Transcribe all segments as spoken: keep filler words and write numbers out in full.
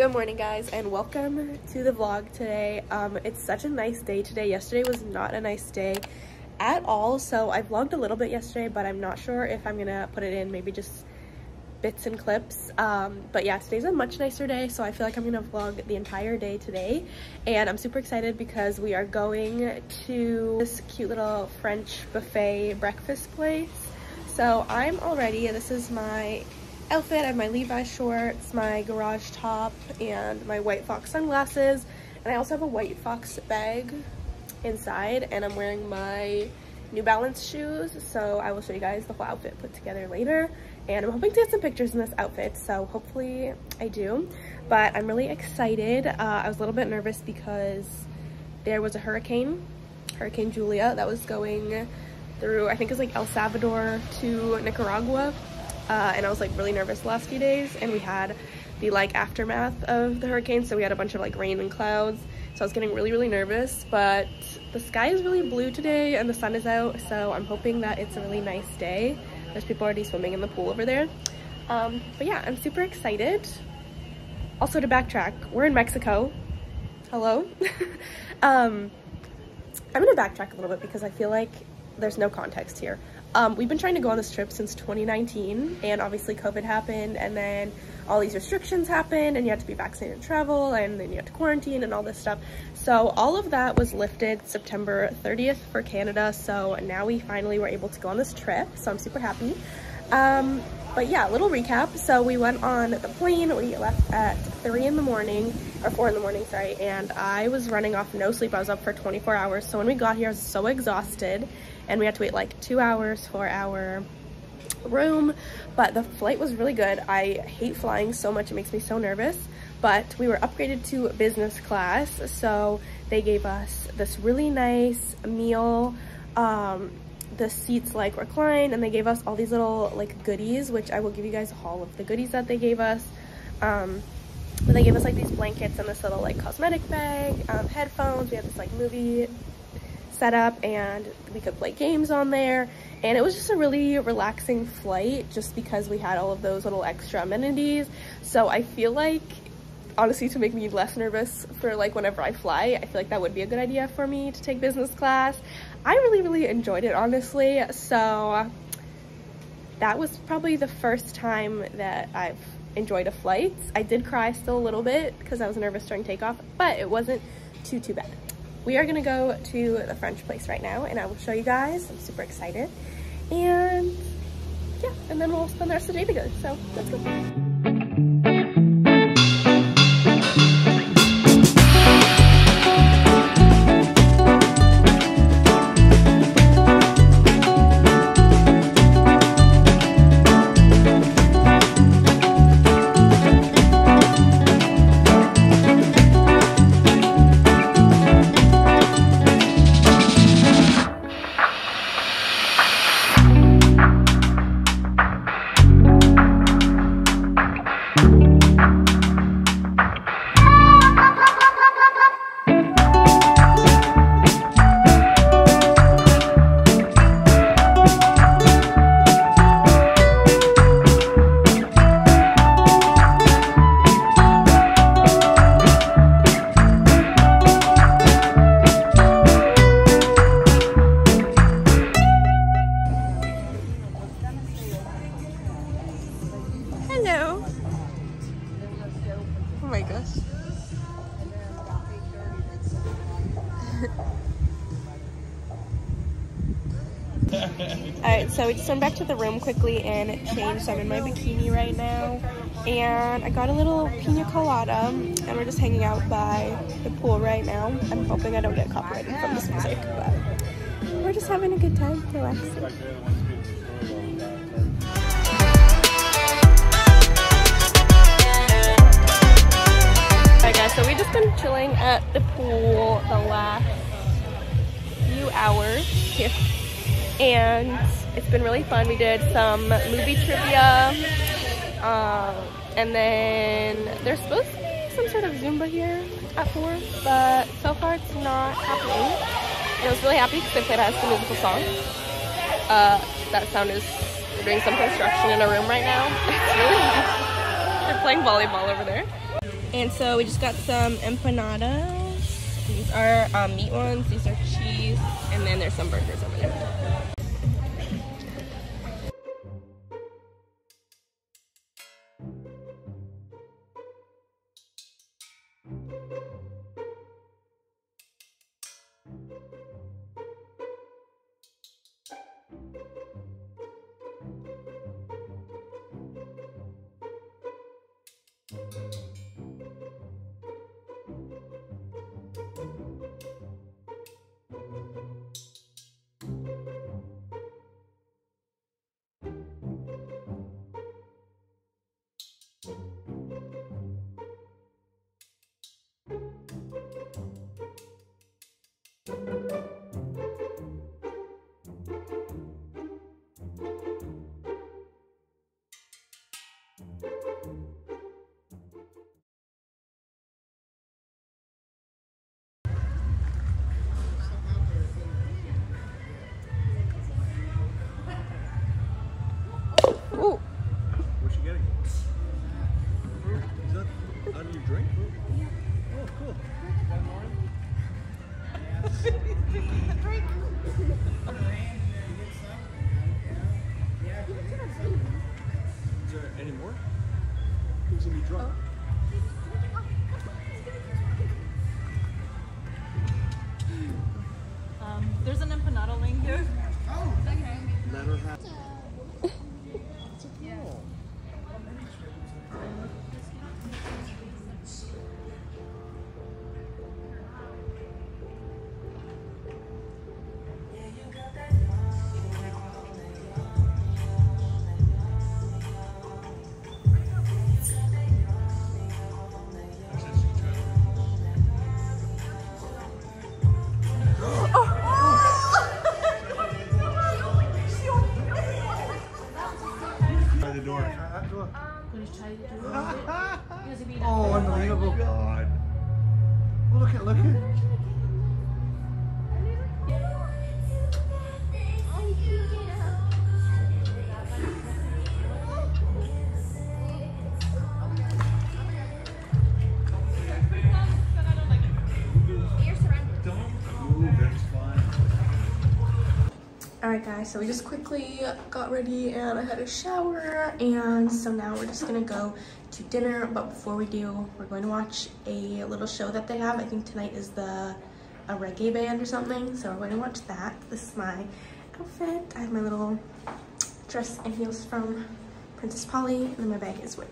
Good morning, guys, and welcome to the vlog today. Um, it's such a nice day today. Yesterday was not a nice day at all, so I vlogged a little bit yesterday, but I'm not sure if I'm gonna put it in, maybe just bits and clips. Um, but yeah, today's a much nicer day, so I feel like I'm gonna vlog the entire day today. And I'm super excited because we are going to this cute little French buffet breakfast place. So I'm all ready. This is my outfit. I have my Levi's shorts, my garage top, and my white fox sunglasses, and I also have a white fox bag inside, and I'm wearing my New Balance shoes. So I will show you guys the whole outfit put together later, and I'm hoping to get some pictures in this outfit, so hopefully I do. But I'm really excited. uh, I was a little bit nervous because there was a hurricane Hurricane Julia that was going through, I think it was like El Salvador to Nicaragua. Uh, and I was like really nervous the last few days, and we had the like aftermath of the hurricane, so we had a bunch of like rain and clouds, so I was getting really really nervous. But the sky is really blue today and the sun is out, so I'm hoping that it's a really nice day. There's people already swimming in the pool over there. Um, but yeah, I'm super excited. Also, to backtrack, we're in Mexico. Hello. um, I'm gonna backtrack a little bit because I feel like there's no context here. Um, we've been trying to go on this trip since twenty nineteen, and obviously COVID happened, and then all these restrictions happened, and you had to be vaccinated to travel, and then you had to quarantine and all this stuff. So all of that was lifted September thirtieth for Canada, so now we finally were able to go on this trip, so I'm super happy. Um, but yeah, little recap. So we went on the plane, we left at three in the morning, or four in the morning, sorry, and I was running off no sleep. I was up for twenty-four hours, so when we got here I was so exhausted, and we had to wait like two hours for our room. But the flight was really good. I hate flying so much, it makes me so nervous, but we were upgraded to business class, so they gave us this really nice meal. Um, the seats like recline, and they gave us all these little like goodies, which I will give you guys a haul of the goodies that they gave us. Um, but they gave us like these blankets and this little like cosmetic bag, um, headphones. We had this like movie setup, and we could play games on there, and it was just a really relaxing flight just because we had all of those little extra amenities. So I feel like, honestly, to make me less nervous for like whenever I fly, I feel like that would be a good idea for me to take business class. I really really enjoyed it, honestly. So that was probably the first time that I've enjoyed a flight. I did cry still a little bit because I was nervous during takeoff, but it wasn't too too bad. We are gonna go to the French place right now, and I will show you guys. I'm super excited, and yeah, and then we'll spend the rest of the day together, so let's go. Hello. Oh my gosh. Alright, so we just went back to the room quickly and changed. So I'm in my bikini right now, and I got a little pina colada, and we're just hanging out by the pool right now. I'm hoping I don't get copyrighted from this music, but we're just having a good time, relaxing. So we just been chilling at the pool the last few hours, and it's been really fun. We did some movie trivia, um, and then there's supposed to be some sort of Zumba here at four, but so far it's not happening. And I was really happy because they played High School Musical song. Uh, that sound is, they're doing some construction in a room right now. It's really nice. They're playing volleyball over there. And so we just got some empanadas. These are um, meat ones, these are cheese, and then there's some burgers over there. Ooh. What's she getting? Is that out of your drink? Oh, cool. Is there any more? Who's gonna be drunk? Um, there's an empanada wing here. Oh, okay. Let her have. The door. Oh, Oh, unbelievable. God. Oh, look at, look at. Alright guys, so we just quickly got ready and I had a shower, and so now we're just gonna go to dinner. But before we do, we're going to watch a little show that they have. I think tonight is the a reggae band or something, so we're going to watch that. This is my outfit. I have my little dress and heels from Princess Polly, and then my bag is with.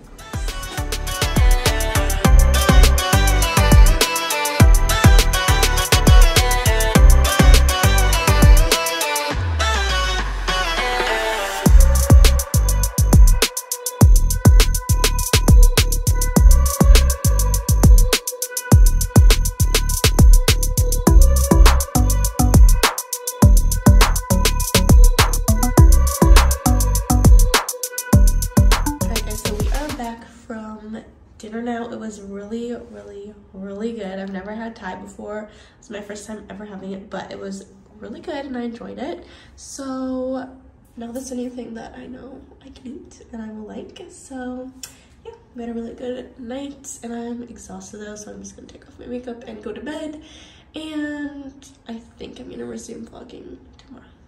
Dinner now. It was really, really, really good. I've never had Thai before. It was my first time ever having it, but it was really good and I enjoyed it. So now that's a new thing that I know I can eat and I will like. So yeah, we had a really good night and I'm exhausted though, so I'm just gonna take off my makeup and go to bed. And I think I'm gonna resume vlogging tomorrow.